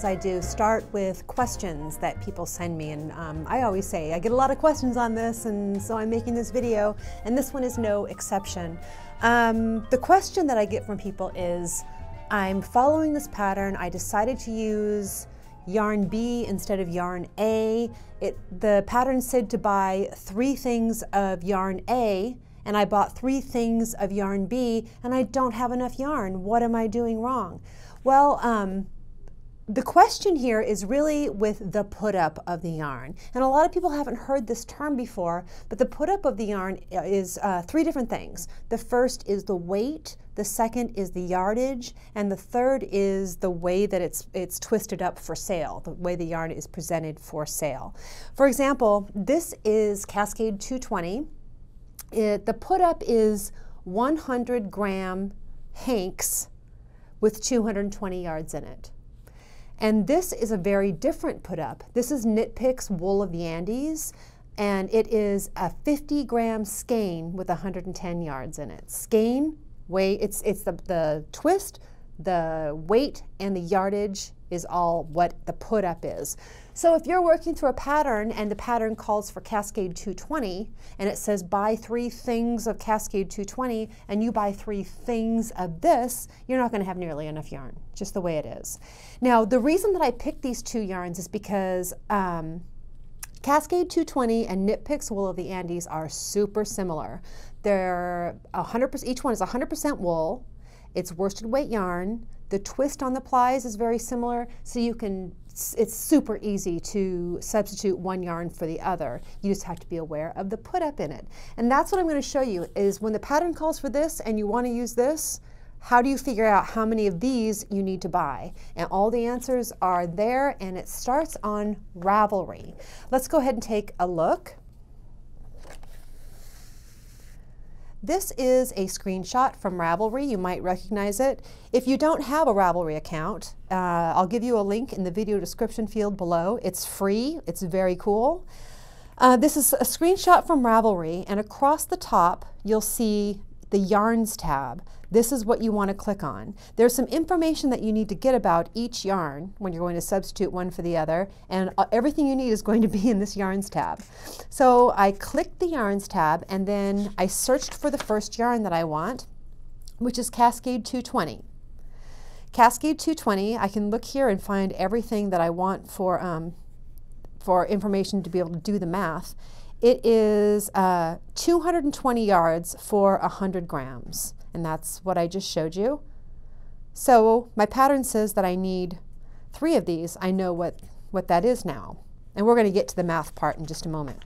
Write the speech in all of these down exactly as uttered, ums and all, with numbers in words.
I do start with questions that people send me, and um, I always say I get a lot of questions on this, and so I'm making this video, and this one is no exception. Um, the question that I get from people is, I'm following this pattern, I decided to use yarn B instead of yarn A. It, the pattern said to buy three things of yarn A, and I bought three things of yarn B, and I don't have enough yarn. What am I doing wrong? Well, um, the question here is really with the put up of the yarn. And a lot of people haven't heard this term before, but the put up of the yarn is uh, three different things. The first is the weight, the second is the yardage, and the third is the way that it's, it's twisted up for sale, the way the yarn is presented for sale. For example, this is Cascade two twenty. It, the put up is one hundred gram hanks with two hundred twenty yards in it. And this is a very different put up. This is Knit Picks Wool of the Andes, and it is a fifty gram skein with one hundred ten yards in it. Skein, weight, it's, it's the, the twist, the weight, and the yardage is all what the put up is. So if you're working through a pattern and the pattern calls for Cascade two twenty and it says buy three things of Cascade two twenty and you buy three things of this, you're not going to have nearly enough yarn, just the way it is. Now the reason that I picked these two yarns is because um, Cascade two twenty and Knit Picks Wool of the Andes are super similar. They're one hundred percent, each one is one hundred percent wool. It's worsted weight yarn. The twist on the plies is very similar, so you can, it's super easy to substitute one yarn for the other. You just have to be aware of the put up in it. And that's what I'm going to show you, is when the pattern calls for this and you want to use this, how do you figure out how many of these you need to buy? And all the answers are there, and it starts on Ravelry. Let's go ahead and take a look. This is a screenshot from Ravelry. You might recognize it. If you don't have a Ravelry account, uh, I'll give you a link in the video description field below. It's free. It's very cool. Uh, this is a screenshot from Ravelry, and across the top you'll see the Yarns tab. This is what you want to click on. There's some information that you need to get about each yarn when you're going to substitute one for the other, and everything you need is going to be in this Yarns tab. So I clicked the Yarns tab, and then I searched for the first yarn that I want, which is Cascade two twenty. Cascade two twenty, I can look here and find everything that I want for, um, for information to be able to do the math. It is uh, two hundred twenty yards for one hundred grams. And that's what I just showed you. So my pattern says that I need three of these. I know what, what that is now. And we're going to get to the math part in just a moment.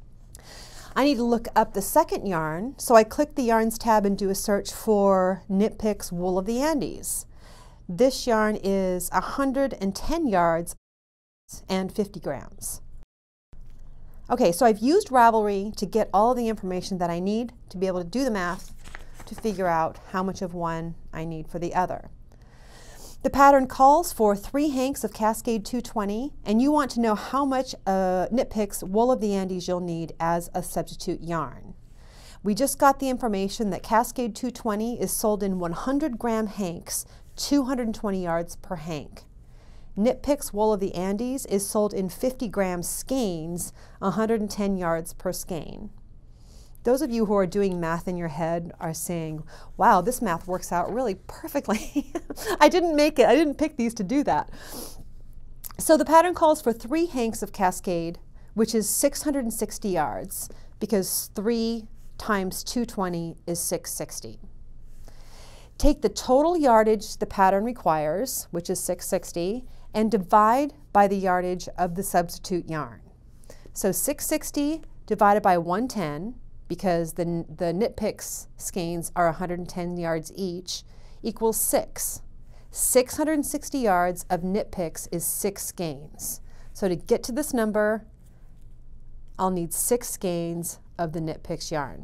I need to look up the second yarn, so I click the Yarns tab and do a search for Knit Picks Wool of the Andes. This yarn is one hundred ten yards and fifty grams. Okay, so I've used Ravelry to get all of the information that I need to be able to do the math to figure out how much of one I need for the other. The pattern calls for three hanks of Cascade two twenty, and you want to know how much uh, Knit Picks Wool of the Andes you'll need as a substitute yarn. We just got the information that Cascade two twenty is sold in one hundred gram hanks, two hundred twenty yards per hank. Knit Picks Wool of the Andes is sold in fifty gram skeins, one hundred ten yards per skein. Those of you who are doing math in your head are saying, wow, this math works out really perfectly. I didn't make it. I didn't pick these to do that. So the pattern calls for three hanks of Cascade, which is six hundred sixty yards, because three times two hundred twenty is six hundred sixty. Take the total yardage the pattern requires, which is six hundred sixty, and divide by the yardage of the substitute yarn. So six hundred sixty divided by one hundred ten, because the, the Knit Picks skeins are one hundred ten yards each, equals six. six hundred sixty yards of Knit Picks is six skeins. So to get to this number, I'll need six skeins of the Knit Picks yarn.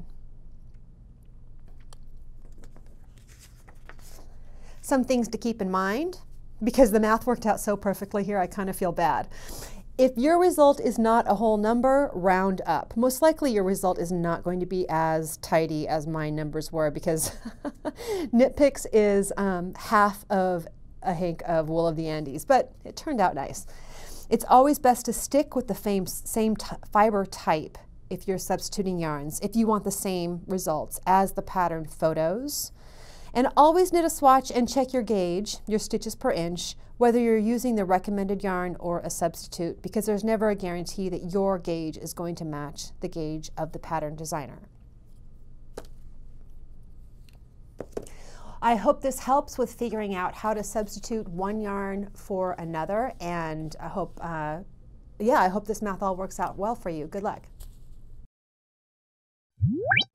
Some things to keep in mind, because the math worked out so perfectly here, I kind of feel bad. If your result is not a whole number, round up. Most likely your result is not going to be as tidy as my numbers were, because Knit Picks is um, half of a hank of wool of the Andes, but it turned out nice. It's always best to stick with the same, same t fiber type if you're substituting yarns, if you want the same results as the pattern photos. And always knit a swatch and check your gauge, your stitches per inch, whether you're using the recommended yarn or a substitute, because there's never a guarantee that your gauge is going to match the gauge of the pattern designer. I hope this helps with figuring out how to substitute one yarn for another, and I hope, uh, yeah, I hope this math all works out well for you. Good luck.